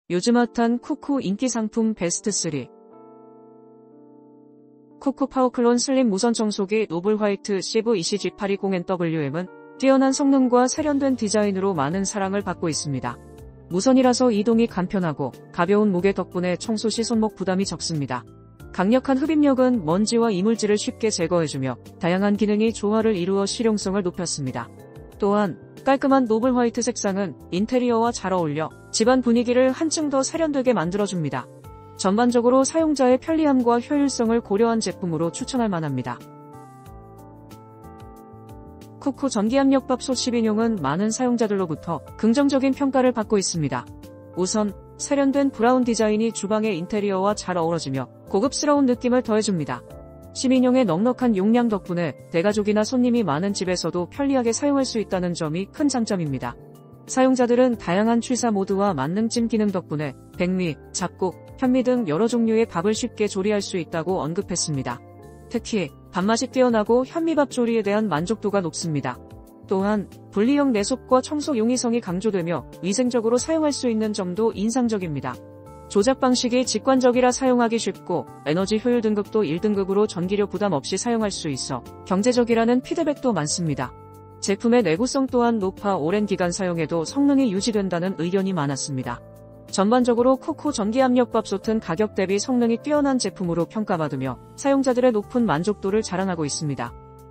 요즘 핫한 쿠쿠 인기 상품 베스트 3. 쿠쿠 파워클론 슬림 무선 청소기 노블 화이트 시브 ECG820NWM은 뛰어난 성능과 세련된 디자인으로 많은 사랑을 받고 있습니다. 무선이라서 이동이 간편하고 가벼운 무게 덕분에 청소 시 손목 부담이 적습니다. 강력한 흡입력은 먼지와 이물질을 쉽게 제거해주며 다양한 기능이 조화를 이루어 실용성을 높였습니다. 또한 깔끔한 노블 화이트 색상은 인테리어와 잘 어울려 집안 분위기를 한층 더 세련되게 만들어줍니다. 전반적으로 사용자의 편리함과 효율성을 고려한 제품으로 추천할 만합니다. 쿠쿠 전기압력밥솥 10인용은 많은 사용자들로부터 긍정적인 평가를 받고 있습니다. 우선 세련된 브라운 디자인이 주방의 인테리어와 잘 어우러지며 고급스러운 느낌을 더해줍니다. 10인용의 넉넉한 용량 덕분에 대가족이나 손님이 많은 집에서도 편리하게 사용할 수 있다는 점이 큰 장점입니다. 사용자들은 다양한 취사 모드와 만능찜 기능 덕분에 백미, 잡곡, 현미 등 여러 종류의 밥을 쉽게 조리할 수 있다고 언급했습니다. 특히 밥맛이 뛰어나고 현미밥 조리에 대한 만족도가 높습니다. 또한 분리형 내sob과 청소 용이성이 강조되며 위생적으로 사용할 수 있는 점도 인상적입니다. 조작 방식이 직관적이라 사용하기 쉽고 에너지 효율 등급도 1등급으로 전기료 부담 없이 사용할 수 있어 경제적이라는 피드백도 많습니다. 제품의 내구성 또한 높아 오랜 기간 사용해도 성능이 유지된다는 의견이 많았습니다. 전반적으로 쿠쿠 전기압력밥솥은 가격 대비 성능이 뛰어난 제품으로 평가받으며 사용자들의 높은 만족도를 자랑하고 있습니다.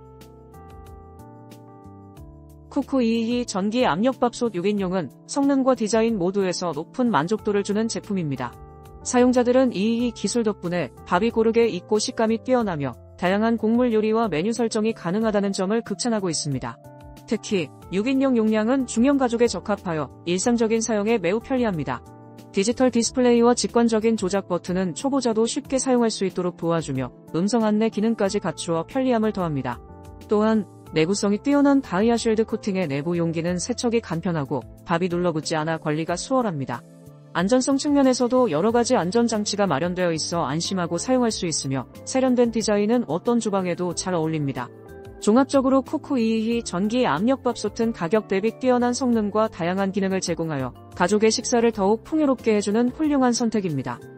쿠쿠 222 전기압력밥솥 6인용은 성능과 디자인 모두에서 높은 만족도를 주는 제품입니다. 사용자들은 222 기술 덕분에 밥이 고르게 익고 식감이 뛰어나며 다양한 곡물 요리와 메뉴 설정이 가능하다는 점을 극찬하고 있습니다. 특히 6인용 용량은 중형 가족에 적합하여 일상적인 사용에 매우 편리합니다. 디지털 디스플레이와 직관적인 조작 버튼은 초보자도 쉽게 사용할 수 있도록 도와주며 음성 안내 기능까지 갖추어 편리함을 더합니다. 또한 내구성이 뛰어난 다이아 쉴드 코팅의 내부 용기는 세척이 간편하고 밥이 눌러붙지 않아 관리가 수월합니다. 안전성 측면에서도 여러가지 안전장치가 마련되어 있어 안심하고 사용할 수 있으며 세련된 디자인은 어떤 주방에도 잘 어울립니다. 종합적으로 쿠쿠 222 전기 압력밥솥은 가격 대비 뛰어난 성능과 다양한 기능을 제공하여 가족의 식사를 더욱 풍요롭게 해주는 훌륭한 선택입니다.